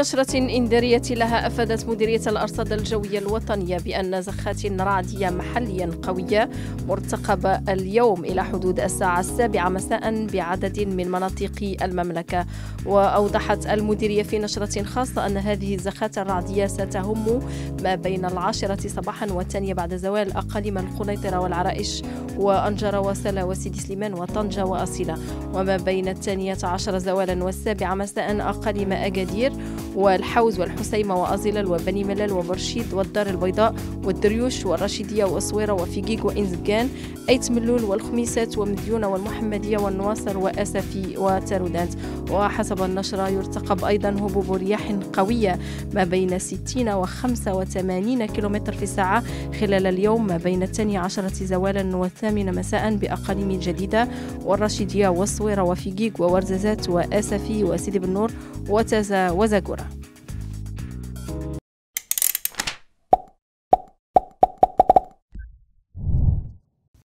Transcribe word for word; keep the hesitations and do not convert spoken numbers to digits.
نشرة إنذارية لها أفادت مديرية الأرصاد الجوية الوطنية بأن زخات رعدية محليا قوية مرتقبة اليوم إلى حدود الساعة السابعة مساء بعدد من مناطق المملكة. وأوضحت المديرية في نشرة خاصة أن هذه الزخات الرعدية ستهم ما بين العاشرة صباحا والثانية بعد زوال أقاليم القنيطرة والعرائش وأنجرة وسلا وسيدي سليمان وطنجة وأصيلة، وما بين الثانية عشر زوالا والسابعة مساء أقاليم أكادير والحوز والحسيمة وأزيلل وبني ملال وبرشيد والدار البيضاء والدريوش والرشيدية وأصويرة وفيقيق وإنزقان أيت ملول والخميسات ومديونة والمحمدية والنواصر وأسفي وتارودانت. وحسب النشرة يرتقب أيضا هبوب رياح قوية ما بين ستين وخمسة وثمانين كيلومتر في الساعة خلال اليوم ما بين الثاني عشرة زوالا والثامنة مساء بأقاليم الجديدة والرشيدية والصويرة وفيقيق وورزازات وأسفي وسيدي بن نور وتازا وزاقورة.